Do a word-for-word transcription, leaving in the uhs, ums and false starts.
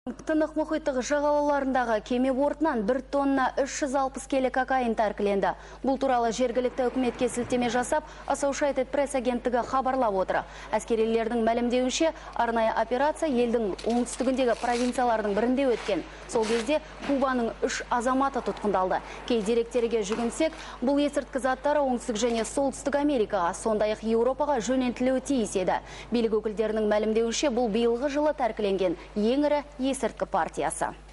Тынық мұхиттық жағалауларындағы кеме бортынан бір тонна үш жүз алпыс келі кокаин тәркіленді. Бұл туралы жергілікті үкіметке сілтеме жасап, Associated Press агенттігі хабарлап отыр. Әскерилердің мәлімдеуінше, арнайы операция елдің оңтүстігіндегі провинциялардың бірінде өткен. Сол кезде Кубаның үш азаматы тұтқындалды. Кей деректерге жүгінсек, бұл есірткі заттары оңтүстік және солтүстік Америкаға, сондай-ақ Еуропаға жөнелтілуі тиіс еді. Билік өкілдерінің мәлімдеуінше, бұл биылғы жылы тәркіленген ең ірі есірткі партиясы.